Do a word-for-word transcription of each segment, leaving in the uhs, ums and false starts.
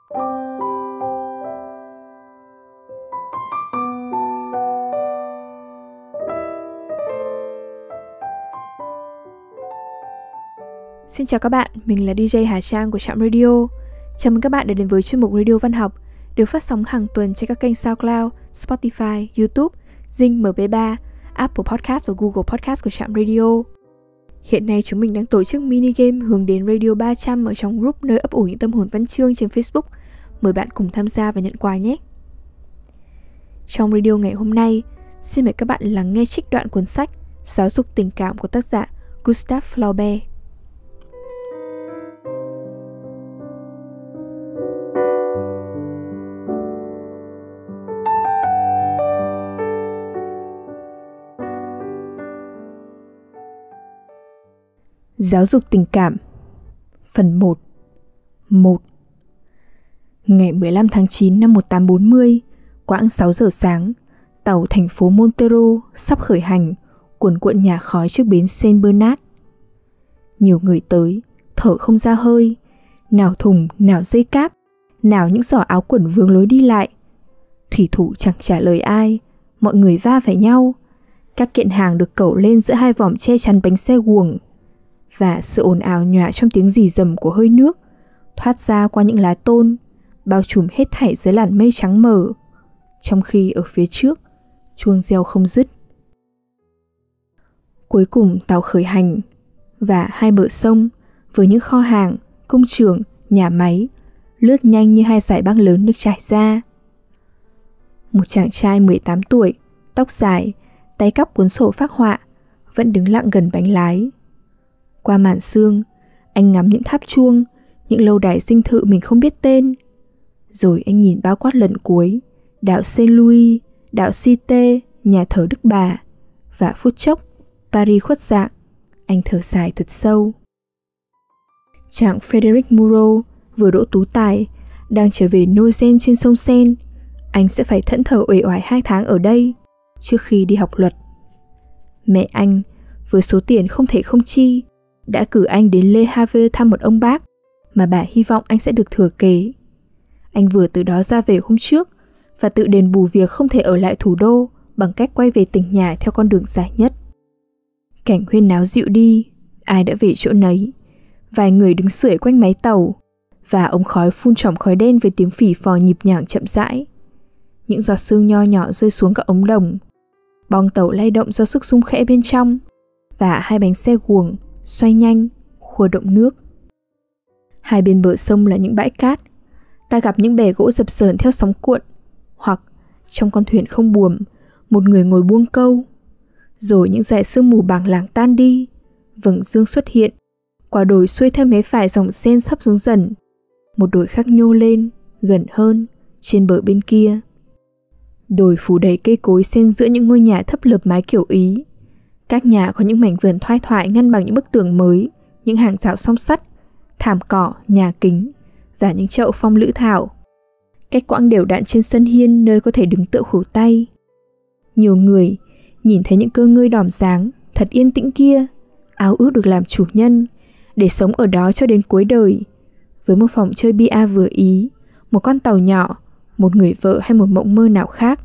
Xin chào các bạn, mình là đi jay Hà Trang của Trạm Radio. Chào mừng các bạn đã đến với chuyên mục Radio Văn học được phát sóng hàng tuần trên các kênh SoundCloud, Spotify, YouTube, Zing em pê ba, Apple Podcast và Google Podcast của Trạm Radio. Hiện nay chúng mình đang tổ chức mini game hướng đến Radio ba trăm ở trong group nơi ấp ủ những tâm hồn văn chương trên Facebook. Mời bạn cùng tham gia và nhận quà nhé. Trong radio ngày hôm nay, xin mời các bạn lắng nghe trích đoạn cuốn sách Giáo dục tình cảm của tác giả Gustave Flaubert. Giáo dục tình cảm. Phần một. một. Ngày mười lăm tháng chín năm một nghìn tám trăm bốn mươi, quãng sáu giờ sáng, tàu thành phố Montero sắp khởi hành, cuồn cuộn nhả khói trước bến Saint Bernard. Nhiều người tới, thở không ra hơi, nào thùng, nào dây cáp, nào những giỏ áo quần vướng lối đi lại. Thủy thủ chẳng trả lời ai, mọi người va phải nhau. Các kiện hàng được cẩu lên giữa hai vòm che chắn bánh xe guồng. Và sự ồn ào nhòa trong tiếng rì rầm của hơi nước thoát ra qua những lá tôn, bao trùm hết thảy dưới làn mây trắng mờ, trong khi ở phía trước chuông reo không dứt. Cuối cùng tàu khởi hành, và hai bờ sông với những kho hàng, công trường, nhà máy lướt nhanh như hai dải băng lớn được trải ra. Một chàng trai mười tám tuổi, tóc dài, tay cắp cuốn sổ phác họa, vẫn đứng lặng gần bánh lái. Qua màn sương, anh ngắm những tháp chuông, những lâu đài dinh thự mình không biết tên. Rồi anh nhìn bao quát lần cuối, đạo Saint-Louis, đạo Cité, nhà thờ Đức Bà. Và phút chốc, Paris khuất dạng, anh thở dài thật sâu. Chàng Frederic Moreau vừa đỗ tú tài, đang trở về Nogent trên sông Seine. Anh sẽ phải thẫn thờ uể oải hai tháng ở đây, trước khi đi học luật. Mẹ anh, với số tiền không thể không chi, đã cử anh đến Le Havre thăm một ông bác mà bà hy vọng anh sẽ được thừa kế. Anh vừa từ đó ra về hôm trước và tự đền bù việc không thể ở lại thủ đô bằng cách quay về tỉnh nhà theo con đường dài nhất. Cảnh huyên náo dịu đi, ai đã về chỗ nấy. Vài người đứng sưởi quanh máy tàu, và ống khói phun trỏm khói đen với tiếng phì phò nhịp nhàng chậm rãi. Những giọt sương nho nhỏ rơi xuống các ống đồng. Bong tàu lay động do sức rung khẽ bên trong, và hai bánh xe guồng xoay nhanh, khua động nước. Hai bên bờ sông là những bãi cát. Ta gặp những bè gỗ dập dờn theo sóng cuộn, hoặc trong con thuyền không buồm, một người ngồi buông câu. Rồi những dải sương mù bàng làng tan đi, vầng dương xuất hiện. Quả đồi xuôi theo mé phải dòng Seine sắp xuống dần. Một đồi khác nhô lên, gần hơn, trên bờ bên kia. Đồi phủ đầy cây cối xen giữa những ngôi nhà thấp lợp mái kiểu Ý. Các nhà có những mảnh vườn thoai thoải ngăn bằng những bức tường mới, những hàng rào song sắt, thảm cỏ, nhà kính và những chậu phong lữ thảo. Cách quãng đều đặn trên sân hiên nơi có thể đứng tựa khuỷu tay. Nhiều người nhìn thấy những cơ ngơi đỏm dáng thật yên tĩnh kia, ao ước được làm chủ nhân, để sống ở đó cho đến cuối đời, với một phòng chơi bia vừa ý, một con tàu nhỏ, một người vợ hay một mộng mơ nào khác.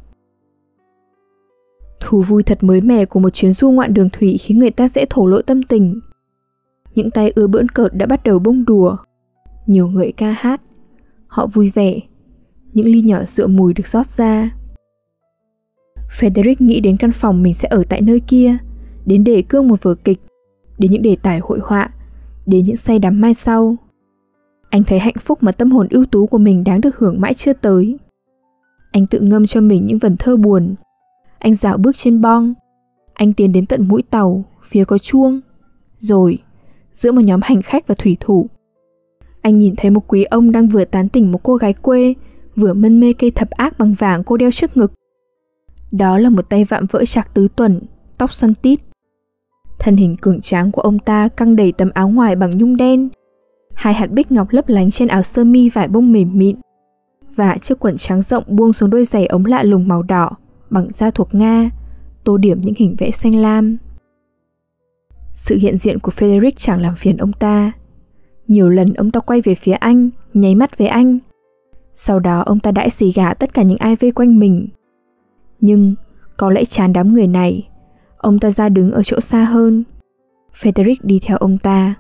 Thú vui thật mới mẻ của một chuyến du ngoạn đường thủy khiến người ta dễ thổ lộ tâm tình. Những tay ưa bỡn cợt đã bắt đầu bông đùa. Nhiều người ca hát. Họ vui vẻ. Những ly nhỏ rượu mùi được rót ra. Frederic nghĩ đến căn phòng mình sẽ ở tại nơi kia, đến đề cương một vở kịch, đến những đề tài hội họa, đến những say đắm mai sau. Anh thấy hạnh phúc mà tâm hồn ưu tú của mình đáng được hưởng mãi chưa tới. Anh tự ngâm cho mình những vần thơ buồn. Anh dạo bước trên bong. Anh tiến đến tận mũi tàu, phía có chuông. Rồi, giữa một nhóm hành khách và thủy thủ, anh nhìn thấy một quý ông đang vừa tán tỉnh một cô gái quê, vừa mân mê cây thập ác bằng vàng cô đeo trước ngực. Đó là một tay vạm vỡ trạc tứ tuần, tóc xoăn tít. Thân hình cường tráng của ông ta căng đầy tấm áo ngoài bằng nhung đen, hai hạt bích ngọc lấp lánh trên áo sơ mi vải bông mềm mịn, và chiếc quần trắng rộng buông xuống đôi giày ống lạ lùng màu đỏ bằng da thuộc Nga, tô điểm những hình vẽ xanh lam. Sự hiện diện của Frederic chẳng làm phiền ông ta. Nhiều lần ông ta quay về phía anh, nháy mắt với anh. Sau đó ông ta đãi xì gà tất cả những ai vây quanh mình. Nhưng có lẽ chán đám người này, ông ta ra đứng ở chỗ xa hơn. Frederick đi theo ông ta.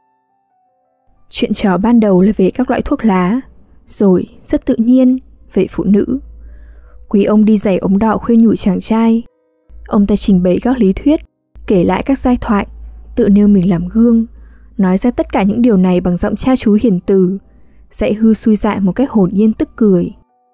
Chuyện trò ban đầu là về các loại thuốc lá, rồi rất tự nhiên về phụ nữ. Quý ông đi giày ống đỏ khuyên nhủ chàng trai. Ông ta trình bày các lý thuyết, kể lại các giai thoại, tự nêu mình làm gương, nói ra tất cả những điều này bằng giọng cha chú hiền từ, dạy hư xui dại một cách hồn nhiên tức cười.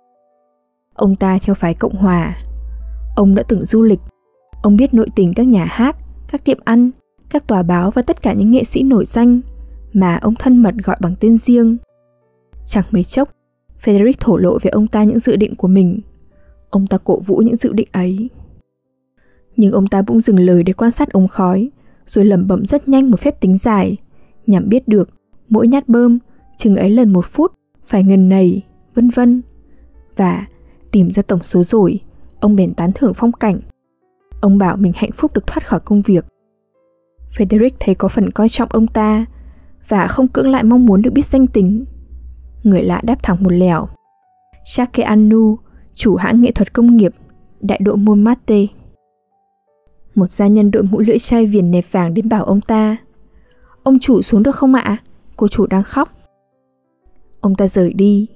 Ông ta theo phái Cộng Hòa. Ông đã từng du lịch. Ông biết nội tình các nhà hát, các tiệm ăn, các tòa báo và tất cả những nghệ sĩ nổi danh mà ông thân mật gọi bằng tên riêng. Chẳng mấy chốc, Frederick thổ lộ về ông ta những dự định của mình. Ông ta cổ vũ những dự định ấy. Nhưng ông ta bỗng dừng lời để quan sát ống khói, rồi lẩm bẩm rất nhanh một phép tính dài, nhằm biết được mỗi nhát bơm chừng ấy lần một phút phải ngần nầy, vân vân. Và tìm ra tổng số rồi, ông bèn tán thưởng phong cảnh. Ông bảo mình hạnh phúc được thoát khỏi công việc. Frederick thấy có phần coi trọng ông ta và không cưỡng lại mong muốn được biết danh tính. Người lạ đáp thẳng một lèo: Jacques Anu, chủ hãng nghệ thuật công nghiệp đại độ Montmartre. Một gia nhân đội mũ lưỡi chai viền nẹp vàng đến bảo ông ta: Ông chủ xuống được không ạ? Cô chủ đang khóc. Ông ta rời đi.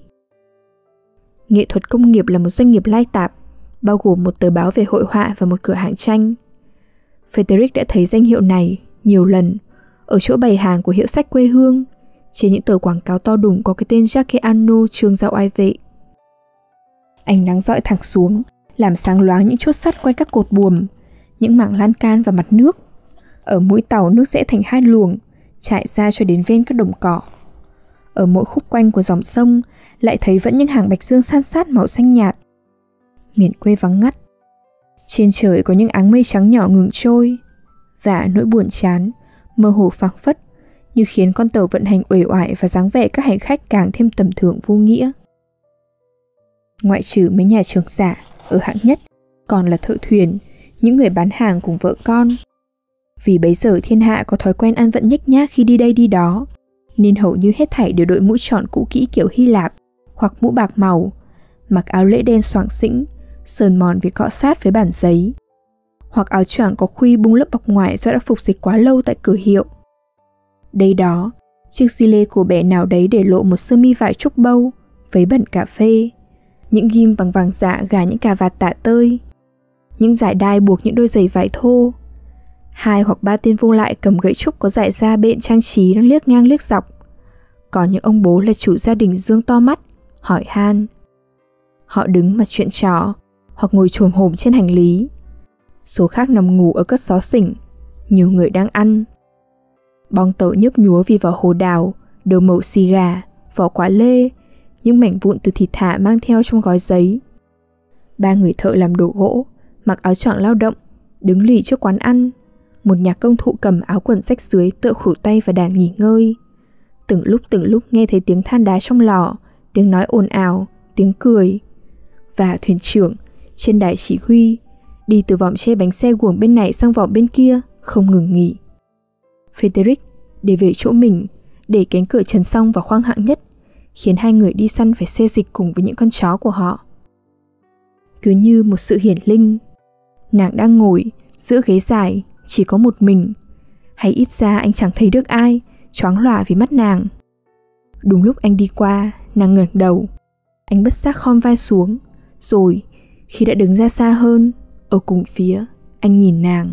Nghệ thuật công nghiệp là một doanh nghiệp lai tạp, bao gồm một tờ báo về hội họa và một cửa hàng tranh. Frederick đã thấy danh hiệu này nhiều lần ở chỗ bày hàng của hiệu sách quê hương, trên những tờ quảng cáo to đùng có cái tên Jacques Anu trương giao oai vệ. Ánh nắng rọi thẳng xuống, làm sáng loáng những chốt sắt quanh các cột buồm, những mảng lan can và mặt nước. Ở mũi tàu nước rẽ thành hai luồng, trải ra cho đến ven các đồng cỏ. Ở mỗi khúc quanh của dòng sông lại thấy vẫn những hàng bạch dương san sát màu xanh nhạt. Miền quê vắng ngắt. Trên trời có những áng mây trắng nhỏ ngừng trôi, và nỗi buồn chán, mơ hồ phảng phất, như khiến con tàu vận hành uể oải và dáng vẻ các hành khách càng thêm tầm thường vô nghĩa. Ngoại trừ mấy nhà trưởng giả ở hạng nhất, còn là thợ thuyền, những người bán hàng cùng vợ con. Vì bấy giờ thiên hạ có thói quen ăn vận nhếch nhác khi đi đây đi đó, nên hầu như hết thảy đều đội mũ tròn cũ kỹ kiểu Hy Lạp hoặc mũ bạc màu, mặc áo lễ đen xoàng xĩnh, sờn mòn vì cọ sát với bản giấy, hoặc áo choàng có khuy bung lớp bọc ngoài do đã phục dịch quá lâu tại cửa hiệu. Đây đó, chiếc gilet cổ bẻ nào đấy để lộ một sơ mi vải trúc bâu, váy bẩn cà phê, những ghim bằng vàng dạ gài những cà vạt tả tơi, những dải đai buộc những đôi giày vải thô. Hai hoặc ba tên vô lại cầm gậy trúc có dải da bện trang trí đang liếc ngang liếc dọc. Còn những ông bố là chủ gia đình dương to mắt, hỏi han. Họ đứng mà chuyện trò, hoặc ngồi chồm hổm trên hành lý. Số khác nằm ngủ ở các xó xỉnh, nhiều người đang ăn. Bong tàu nhấp nhúa vì vỏ hồ đào, đầu mẩu xì gà, vỏ quả lê, những mảnh vụn từ thịt thả mang theo trong gói giấy. Ba người thợ làm đồ gỗ, mặc áo choàng lao động, đứng lì trước quán ăn. Một nhạc công thụ cầm áo quần rách dưới tựa khuỷu tay và đàn nghỉ ngơi. Từng lúc từng lúc nghe thấy tiếng than đá trong lò, tiếng nói ồn ào, tiếng cười. Và thuyền trưởng trên đài chỉ huy đi từ vòm che bánh xe guồng bên này sang vòm bên kia không ngừng nghỉ. Frederick để về chỗ mình, để cánh cửa trần xong vào khoang hạng nhất, khiến hai người đi săn phải xê dịch cùng với những con chó của họ. Cứ như một sự hiển linh, nàng đang ngồi giữa ghế dài, chỉ có một mình, hay ít ra anh chẳng thấy được ai, choáng lòa vì mắt nàng. Đúng lúc anh đi qua, nàng ngẩng đầu. Anh bất giác khom vai xuống, rồi khi đã đứng ra xa hơn, ở cùng phía, anh nhìn nàng.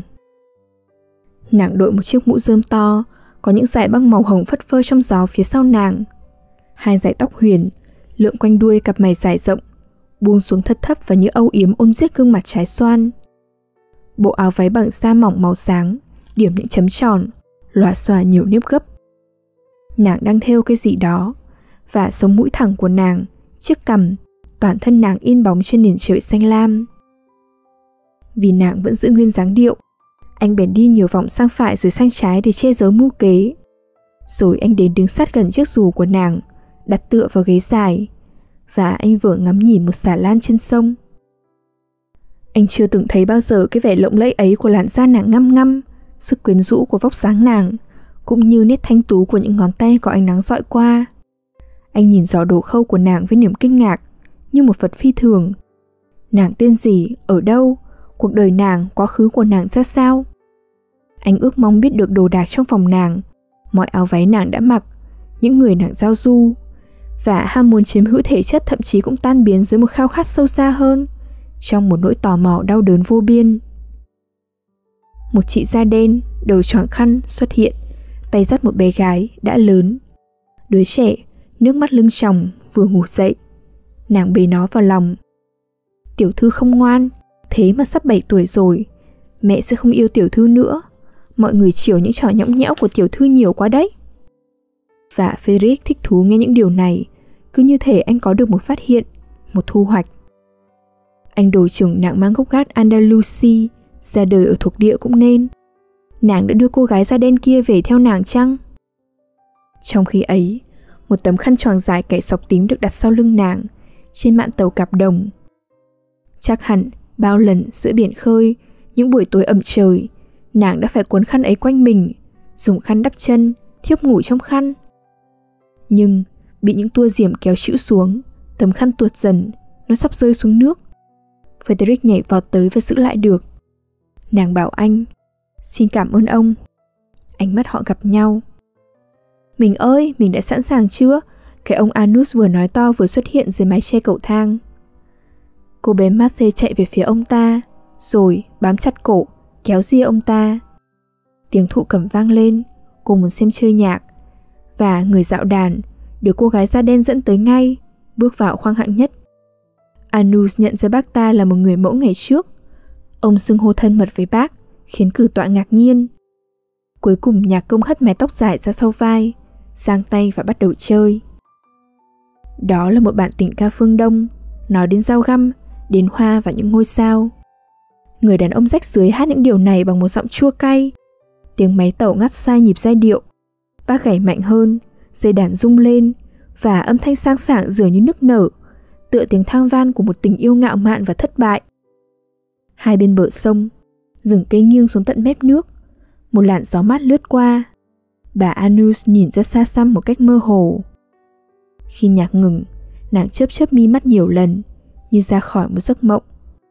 Nàng đội một chiếc mũ rơm to, có những dải băng màu hồng phất phơ trong gió phía sau nàng. Hai dải tóc huyền lượn quanh đuôi cặp mày dài rộng, buông xuống thật thấp và như âu yếm ôm giết gương mặt trái xoan. Bộ áo váy bằng da mỏng màu sáng, điểm những chấm tròn, lòa xòa nhiều nếp gấp. Nàng đang thêu cái gì đó, và sống mũi thẳng của nàng, chiếc cằm, toàn thân nàng in bóng trên nền trời xanh lam. Vì nàng vẫn giữ nguyên dáng điệu, anh bèn đi nhiều vòng sang phải rồi sang trái để che giấu mưu kế. Rồi anh đến đứng sát gần chiếc dù của nàng, đặt tựa vào ghế dài, và anh vừa ngắm nhìn một xà lan trên sông. Anh chưa từng thấy bao giờ cái vẻ lộng lẫy ấy của làn da nàng ngăm ngăm, sức quyến rũ của vóc dáng nàng, cũng như nét thanh tú của những ngón tay có ánh nắng dọi qua. Anh nhìn giỏ đồ khâu của nàng với niềm kinh ngạc, như một vật phi thường. Nàng tên gì, ở đâu, cuộc đời nàng, quá khứ của nàng ra sao? Anh ước mong biết được đồ đạc trong phòng nàng, mọi áo váy nàng đã mặc, những người nàng giao du. Và ham muốn chiếm hữu thể chất thậm chí cũng tan biến dưới một khao khát sâu xa hơn, trong một nỗi tò mò đau đớn vô biên. Một chị da đen, đầu choàng khăn xuất hiện, tay dắt một bé gái đã lớn. Đứa trẻ, nước mắt lưng tròng, vừa ngủ dậy. Nàng bế nó vào lòng. Tiểu thư không ngoan, thế mà sắp bảy tuổi rồi. Mẹ sẽ không yêu tiểu thư nữa. Mọi người chiều những trò nhõng nhẽo của tiểu thư nhiều quá đấy. Và Frederick thích thú nghe những điều này, cứ như thể anh có được một phát hiện, một thu hoạch. Anh đồ chừng nàng mang gốc gác Andalusi, ra đời ở thuộc địa cũng nên. Nàng đã đưa cô gái da đen kia về theo nàng chăng? Trong khi ấy, một tấm khăn choàng dài kẻ sọc tím được đặt sau lưng nàng, trên mạn tàu cạp đồng. Chắc hẳn, bao lần giữa biển khơi, những buổi tối ẩm trời, nàng đã phải cuốn khăn ấy quanh mình, dùng khăn đắp chân, thiếp ngủ trong khăn. Nhưng, bị những tua diểm kéo chĩu xuống, tấm khăn tuột dần, nó sắp rơi xuống nước. Frederick nhảy vọt tới và giữ lại được. Nàng bảo anh, xin cảm ơn ông. Ánh mắt họ gặp nhau. Mình ơi, mình đã sẵn sàng chưa? Cái ông Anus vừa nói to vừa xuất hiện dưới mái che cầu thang. Cô bé Matthew chạy về phía ông ta, rồi bám chặt cổ, kéo ria ông ta. Tiếng thụ cầm vang lên, cô muốn xem chơi nhạc. Và người dạo đàn, được cô gái da đen dẫn tới ngay, bước vào khoang hạng nhất. Anus nhận ra bác ta là một người mẫu ngày trước. Ông xưng hô thân mật với bác, khiến cử tọa ngạc nhiên. Cuối cùng nhạc công hất mái tóc dài ra sau vai, giang tay và bắt đầu chơi. Đó là một bản tình ca phương Đông, nói đến dao găm, đến hoa và những ngôi sao. Người đàn ông rách rưới hát những điều này bằng một giọng chua cay. Tiếng máy tàu ngắt sai nhịp giai điệu. Bác gảy mạnh hơn, dây đàn rung lên, và âm thanh sang sảng dường như nức nở, tựa tiếng thang van của một tình yêu ngạo mạn và thất bại. Hai bên bờ sông, rừng cây nghiêng xuống tận mép nước, một làn gió mát lướt qua. Bà Anus nhìn ra xa xăm một cách mơ hồ. Khi nhạc ngừng, nàng chớp chớp mi mắt nhiều lần, như ra khỏi một giấc mộng.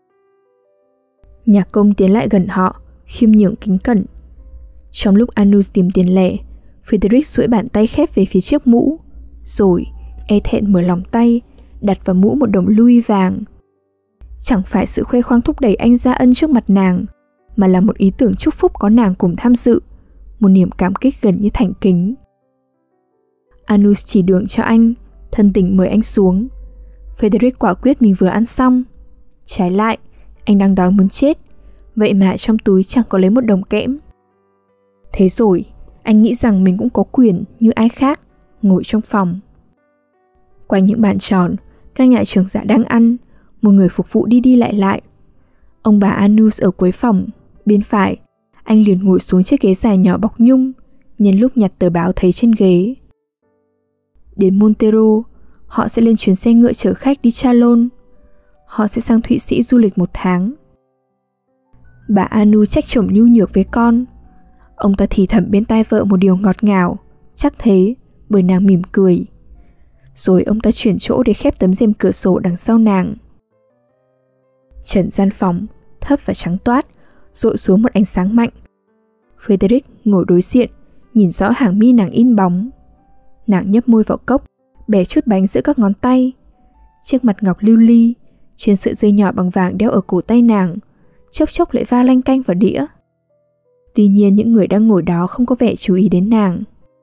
Nhạc công tiến lại gần họ, khiêm nhường kính cẩn. Trong lúc Anus tìm tiền lẻ, Frederick duỗi bàn tay khép về phía chiếc mũ, rồi e thẹn mở lòng tay, đặt vào mũ một đồng louis vàng. Chẳng phải sự khoe khoang thúc đẩy anh ra ân trước mặt nàng, mà là một ý tưởng chúc phúc có nàng cùng tham dự, một niềm cảm kích gần như thành kính. Anus chỉ đường cho anh, thân tình mời anh xuống. Frederick quả quyết mình vừa ăn xong. Trái lại, anh đang đói muốn chết, vậy mà trong túi chẳng có lấy một đồng kẽm. Thế rồi, anh nghĩ rằng mình cũng có quyền như ai khác, ngồi trong phòng. Quanh những bàn tròn, các nhà trưởng giả đang ăn, một người phục vụ đi đi lại lại. Ông bà Anus ở cuối phòng, bên phải, anh liền ngồi xuống chiếc ghế dài nhỏ bọc nhung, nhân lúc nhặt tờ báo thấy trên ghế. Đến Montero, họ sẽ lên chuyến xe ngựa chở khách đi Chalon. Họ sẽ sang Thụy Sĩ du lịch một tháng. Bà Anu trách chồng nhu nhược với con. Ông ta thì thầm bên tai vợ một điều ngọt ngào, chắc thế, bởi nàng mỉm cười. Rồi ông ta chuyển chỗ để khép tấm rèm cửa sổ đằng sau nàng. Trần gian phòng, thấp và trắng toát, rội xuống một ánh sáng mạnh. Frederick ngồi đối diện, nhìn rõ hàng mi nàng in bóng. Nàng nhấp môi vào cốc, bẻ chút bánh giữa các ngón tay. Chiếc mặt ngọc lưu ly, trên sợi dây nhỏ bằng vàng đeo ở cổ tay nàng, chốc chốc lại va lanh canh vào đĩa. Tuy nhiên những người đang ngồi đó không có vẻ chú ý đến nàng.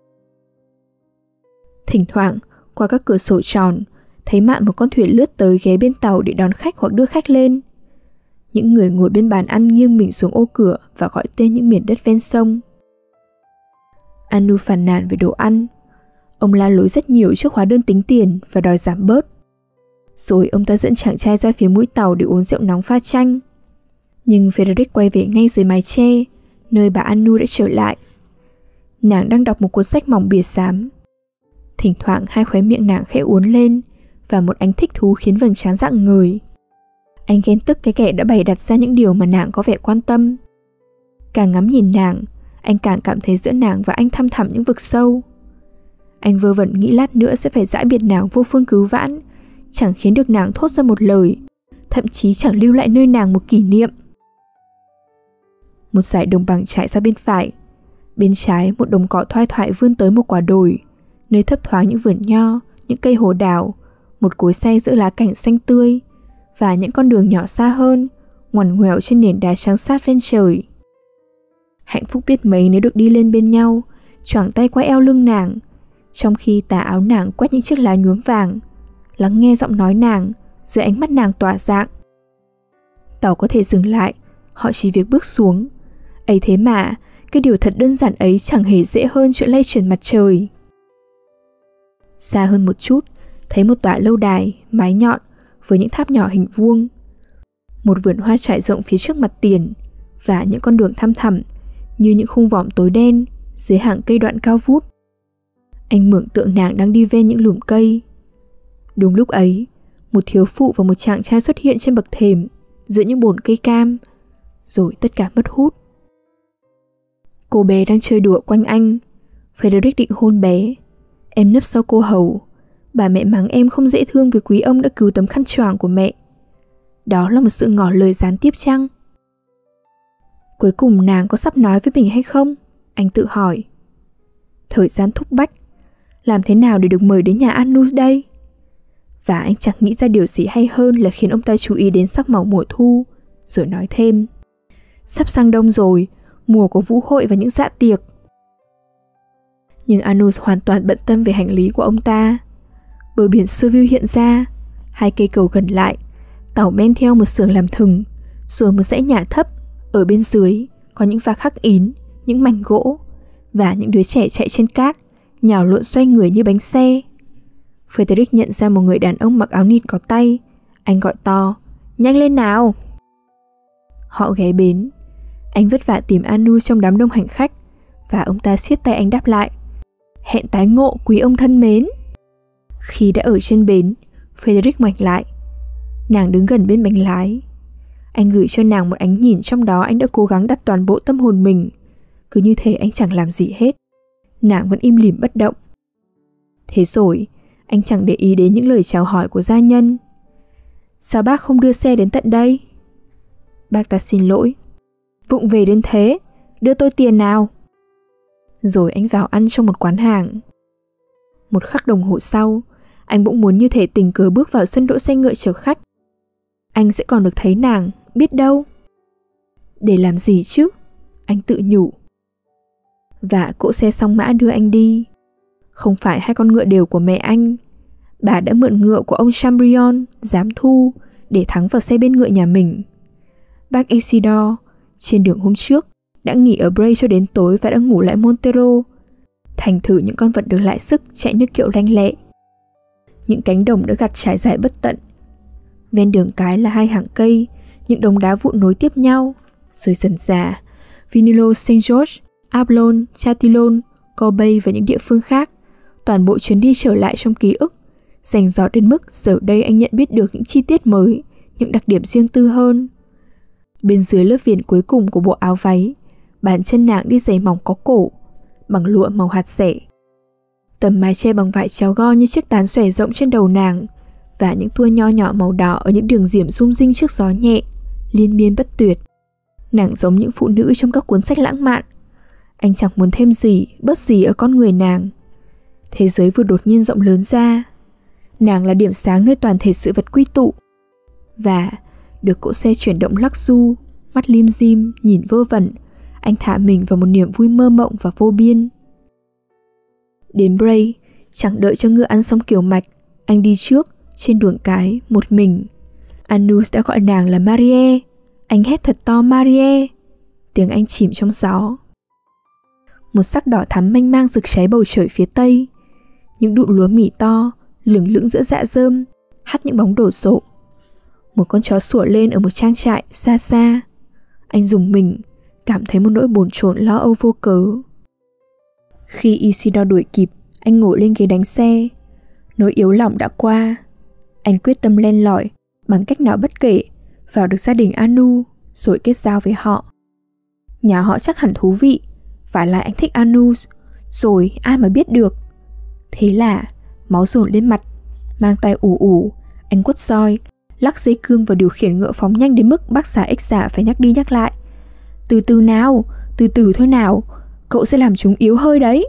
Thỉnh thoảng, qua các cửa sổ tròn, thấy mạn một con thuyền lướt tới ghé bên tàu để đón khách hoặc đưa khách lên. Những người ngồi bên bàn ăn nghiêng mình xuống ô cửa và gọi tên những miền đất ven sông. Anu phàn nàn về đồ ăn. Ông la lối rất nhiều trước hóa đơn tính tiền và đòi giảm bớt. Rồi ông ta dẫn chàng trai ra phía mũi tàu để uống rượu nóng pha chanh. Nhưng Frederick quay về ngay dưới mái che, nơi bà Anu đã trở lại. Nàng đang đọc một cuốn sách mỏng bìa xám. Thỉnh thoảng hai khóe miệng nàng khẽ uốn lên, và một ánh thích thú khiến vầng trán rạng ngời. Anh ghen tức cái kẻ đã bày đặt ra những điều mà nàng có vẻ quan tâm. Càng ngắm nhìn nàng, anh càng cảm thấy giữa nàng và anh thăm thẳm những vực sâu. Anh vơ vẩn nghĩ lát nữa sẽ phải giãi biệt nàng vô phương cứu vãn, chẳng khiến được nàng thốt ra một lời, thậm chí chẳng lưu lại nơi nàng một kỷ niệm. Một dải đồng bằng chạy ra bên phải. Bên trái một đồng cỏ thoai thoải vươn tới một quả đồi, nơi thấp thoáng những vườn nho, những cây hồ đào, một cối xay giữa lá cảnh xanh tươi, và những con đường nhỏ xa hơn, ngoằn ngoèo trên nền đá trắng sát ven trời. Hạnh phúc biết mấy nếu được đi lên bên nhau, choàng tay qua eo lưng nàng, trong khi tà áo nàng quét những chiếc lá nhuốm vàng, lắng nghe giọng nói nàng dưới ánh mắt nàng tỏa dạng. Tàu có thể dừng lại, họ chỉ việc bước xuống. Ấy thế mà, cái điều thật đơn giản ấy chẳng hề dễ hơn chuyện lay chuyển mặt trời. Xa hơn một chút, thấy một tòa lâu đài, mái nhọn, với những tháp nhỏ hình vuông. Một vườn hoa trải rộng phía trước mặt tiền, và những con đường thăm thẳm, như những khung vòm tối đen, dưới hàng cây đoạn cao vút. Anh mtưởng tượng nàng đang đi ven những lùm cây. Đúng lúc ấy, một thiếu phụ và một chàng trai xuất hiện trên bậc thềm, giữa những bồn cây cam, rồi tất cả mất hút. Cô bé đang chơi đùa quanh anh. Frederick định hôn bé. Em nấp sau cô hầu. Bà mẹ mắng em không dễ thương vì quý ông đã cứu tấm khăn choàng của mẹ. Đó là một sự ngỏ lời gián tiếp chăng? Cuối cùng nàng có sắp nói với mình hay không? Anh tự hỏi. Thời gian thúc bách. Làm thế nào để được mời đến nhà Annus đây? Và anh chẳng nghĩ ra điều gì hay hơn là khiến ông ta chú ý đến sắc màu mùa thu, rồi nói thêm. Sắp sang đông rồi, mùa của vũ hội và những dạ tiệc. Nhưng Annus hoàn toàn bận tâm về hành lý của ông ta. Bờ biển Seville hiện ra, hai cây cầu gần lại, tàu men theo một xưởng làm thừng, rồi một dãy nhà thấp, ở bên dưới có những vạc khắc ín, những mảnh gỗ, và những đứa trẻ chạy trên cát, nhào lộn xoay người như bánh xe. Frederick nhận ra một người đàn ông mặc áo nịt có tay. Anh gọi to, nhanh lên nào! Họ ghé bến. Anh vất vả tìm Annus trong đám đông hành khách, và ông ta siết tay anh đáp lại. Hẹn tái ngộ, quý ông thân mến. Khi đã ở trên bến, Frederick ngoảnh lại. Nàng đứng gần bên bánh lái. Anh gửi cho nàng một ánh nhìn trong đó anh đã cố gắng đặt toàn bộ tâm hồn mình. Cứ như thể anh chẳng làm gì hết. Nàng vẫn im lìm bất động. Thế rồi, anh chẳng để ý đến những lời chào hỏi của gia nhân. Sao bác không đưa xe đến tận đây? Bác ta xin lỗi. Vụng về đến thế, đưa tôi tiền nào. Rồi anh vào ăn trong một quán hàng. Một khắc đồng hồ sau, anh bỗng muốn như thể tình cờ bước vào sân đỗ xe ngựa chở khách. Anh sẽ còn được thấy nàng, biết đâu. Để làm gì chứ? Anh tự nhủ. Và cỗ xe song mã đưa anh đi. Không phải hai con ngựa đều của mẹ anh. Bà đã mượn ngựa của ông Chambrion, giám thu, để thắng vào xe bên ngựa nhà mình. Bác Isidore, trên đường hôm trước, đã nghỉ ở Bray cho đến tối và đã ngủ lại Montero. Thành thử những con vật được lại sức chạy nước kiệu lanh lẹ. Những cánh đồng đã gặt trải dài bất tận. Ven đường cái là hai hàng cây, những đống đá vụn nối tiếp nhau. Rồi dần dà, Vinilo Saint George, Ablon, Chatillon, Corbeil và những địa phương khác. Toàn bộ chuyến đi trở lại trong ký ức, rành rọt đến mức giờ đây anh nhận biết được những chi tiết mới, những đặc điểm riêng tư hơn. Bên dưới lớp viền cuối cùng của bộ áo váy, bàn chân nàng đi giày mỏng có cổ, bằng lụa màu hạt rẻ. Tấm mái che bằng vải chéo go như chiếc tán xòe rộng trên đầu nàng, và những tua nho nhỏ màu đỏ ở những đường diểm rung rinh trước gió nhẹ, liên miên bất tuyệt. Nàng giống những phụ nữ trong các cuốn sách lãng mạn. Anh chẳng muốn thêm gì, bớt gì ở con người nàng. Thế giới vừa đột nhiên rộng lớn ra. Nàng là điểm sáng nơi toàn thể sự vật quy tụ. Và được cỗ xe chuyển động lắc du, mắt lim dim, nhìn vơ vẩn, anh thả mình vào một niềm vui mơ mộng và vô biên. Đến Bray, chẳng đợi cho ngựa ăn xong kiểu mạch, anh đi trước, trên đường cái, một mình. Annus đã gọi nàng là Marie. Anh hét thật to Marie. Tiếng anh chìm trong gió. Một sắc đỏ thắm mênh mang rực cháy bầu trời phía tây. Những đụn lúa mì to, lửng lững giữa dạ rơm, hắt những bóng đổ sộ. Một con chó sủa lên ở một trang trại xa xa. Anh rùng mình, cảm thấy một nỗi bồn chồn lo âu vô cớ. Khi Isidore đuổi kịp, anh ngồi lên ghế đánh xe. Nỗi yếu lòng đã qua. Anh quyết tâm len lỏi, bằng cách nào bất kể, vào được gia đình Anu, rồi kết giao với họ. Nhà họ chắc hẳn thú vị, vả lại anh thích Annus, rồi ai mà biết được. Thế là máu dồn lên mặt, mang tay ù ù, anh quất roi, lắc dây cương và điều khiển ngựa phóng nhanh đến mức bác xã ích giả phải nhắc đi nhắc lại. Từ từ nào, từ từ thôi nào, cậu sẽ làm chúng yếu hơi đấy.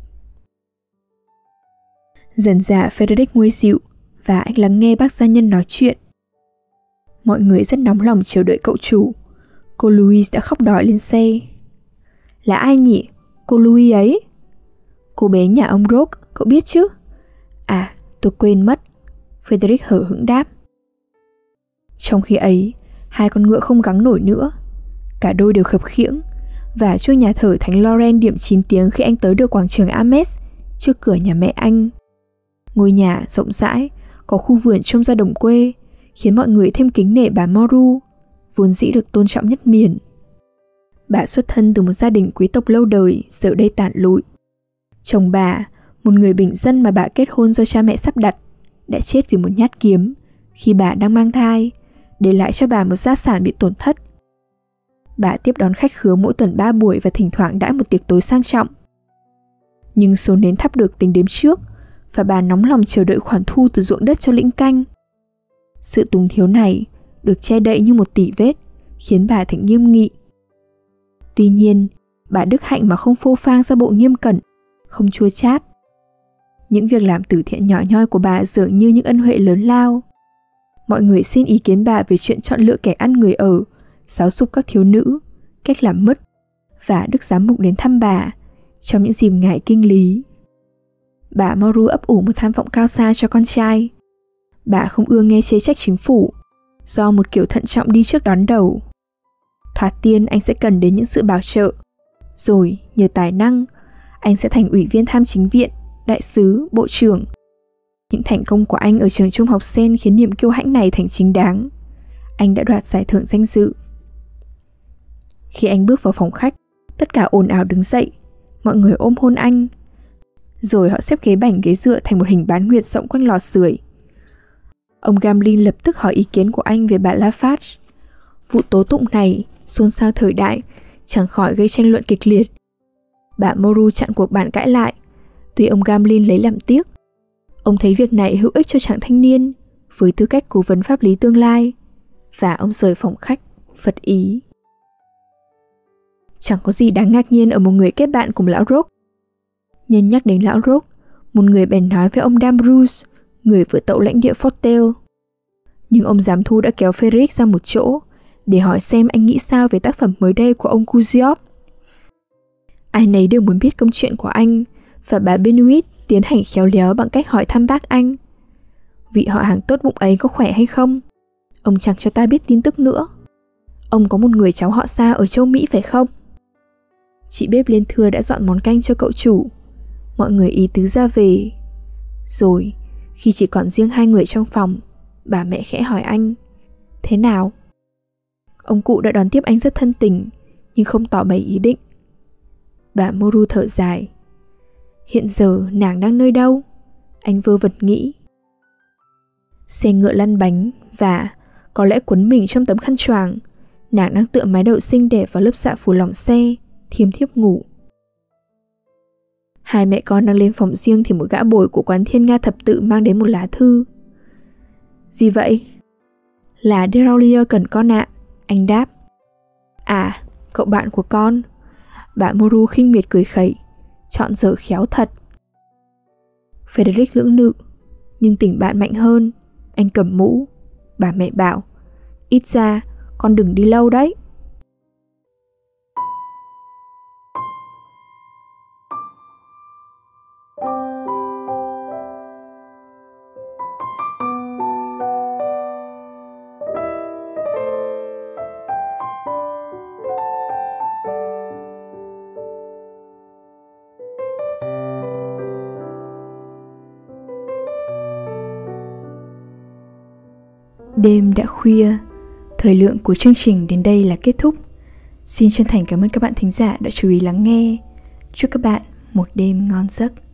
Dần dà Frederick nguôi dịu và anh lắng nghe bác gia nhân nói chuyện. Mọi người rất nóng lòng chờ đợi cậu chủ. Cô Louise đã khóc đòi lên xe. Là ai nhỉ? Cô Louise ấy? Cô bé nhà ông Rock, cậu biết chứ? À, tôi quên mất. Frederick hở hững đáp. Trong khi ấy, hai con ngựa không gắng nổi nữa. Cả đôi đều khập khiễng, và chuông nhà thờ Thánh Laurent điểm chín tiếng khi anh tới được quảng trường Ames, trước cửa nhà mẹ anh. Ngôi nhà rộng rãi, có khu vườn trông ra đồng quê, khiến mọi người thêm kính nể bà Moru, vốn dĩ được tôn trọng nhất miền. Bà xuất thân từ một gia đình quý tộc lâu đời, giờ đây tàn lụi. Chồng bà, một người bình dân mà bà kết hôn do cha mẹ sắp đặt, đã chết vì một nhát kiếm khi bà đang mang thai, để lại cho bà một gia sản bị tổn thất. Bà tiếp đón khách khứa mỗi tuần ba buổi và thỉnh thoảng đãi một tiệc tối sang trọng. Nhưng số nến thắp được tính đếm trước, và bà nóng lòng chờ đợi khoản thu từ ruộng đất cho lĩnh canh. Sự túng thiếu này được che đậy như một tỉ vết, khiến bà thành nghiêm nghị. Tuy nhiên, bà đức hạnh mà không phô phang ra bộ nghiêm cẩn, không chua chát. Những việc làm từ thiện nhỏ nhoi của bà dường như những ân huệ lớn lao. Mọi người xin ý kiến bà về chuyện chọn lựa kẻ ăn người ở, giáo dục các thiếu nữ, cách làm mứt, và đức giám mục đến thăm bà trong những dịp ngày kinh lý. Bà Moru ấp ủ một tham vọng cao xa cho con trai. Bà không ưa nghe chê trách chính phủ, do một kiểu thận trọng đi trước đón đầu. Thoạt tiên anh sẽ cần đến những sự bảo trợ, rồi nhờ tài năng, anh sẽ thành ủy viên tham chính viện, đại sứ, bộ trưởng. Những thành công của anh ở trường trung học Sen khiến niềm kiêu hãnh này thành chính đáng. Anh đã đoạt giải thưởng danh dự. Khi anh bước vào phòng khách, tất cả ồn ào đứng dậy, mọi người ôm hôn anh. Rồi họ xếp ghế bành ghế dựa thành một hình bán nguyệt rộng quanh lò sưởi. Ông Gamlin lập tức hỏi ý kiến của anh về bà Lafarge. Vụ tố tụng này, xôn xao thời đại, chẳng khỏi gây tranh luận kịch liệt. Bà Moru chặn cuộc bàn cãi lại, tuy ông Gamlin lấy làm tiếc. Ông thấy việc này hữu ích cho chàng thanh niên, với tư cách cố vấn pháp lý tương lai, và ông rời phòng khách, phật ý. Chẳng có gì đáng ngạc nhiên ở một người kết bạn cùng lão Rock. Nhân nhắc đến lão Rock, một người bèn nói với ông Dambrus, người vừa tậu lãnh địa Fortel. Nhưng ông giám thu đã kéo Frederick ra một chỗ để hỏi xem anh nghĩ sao về tác phẩm mới đây của ông Cusiot. Ai nấy đều muốn biết câu chuyện của anh, và bà Benoit tiến hành khéo léo bằng cách hỏi thăm bác anh. Vị họ hàng tốt bụng ấy có khỏe hay không? Ông chẳng cho ta biết tin tức nữa. Ông có một người cháu họ xa ở châu Mỹ phải không? Chị bếp lên thưa đã dọn món canh cho cậu chủ. Mọi người ý tứ ra về. Rồi, khi chỉ còn riêng hai người trong phòng, bà mẹ khẽ hỏi anh: thế nào? Ông cụ đã đón tiếp anh rất thân tình, nhưng không tỏ bày ý định. Bà Moru thở dài. Hiện giờ nàng đang nơi đâu? Anh vơ vẩn nghĩ. Xe ngựa lăn bánh và có lẽ quấn mình trong tấm khăn choàng, nàng đang tựa mái đầu xinh đẹp vào lớp xạ phủ lòng xe, thiêm thiếp ngủ. Hai mẹ con đang lên phòng riêng thì một gã bồi của quán Thiên Nga thập tự mang đến một lá thư. Gì vậy? Là Deraulier cần con ạ, anh đáp. À, cậu bạn của con. Bà Moru khinh miệt cười khẩy. Chọn giờ khéo thật. Frederick lưỡng lự, nhưng tình bạn mạnh hơn. Anh cầm mũ. Bà mẹ bảo: ít ra con đừng đi lâu đấy. Đêm đã khuya, thời lượng của chương trình đến đây là kết thúc. Xin chân thành cảm ơn các bạn thính giả đã chú ý lắng nghe. Chúc các bạn một đêm ngon giấc.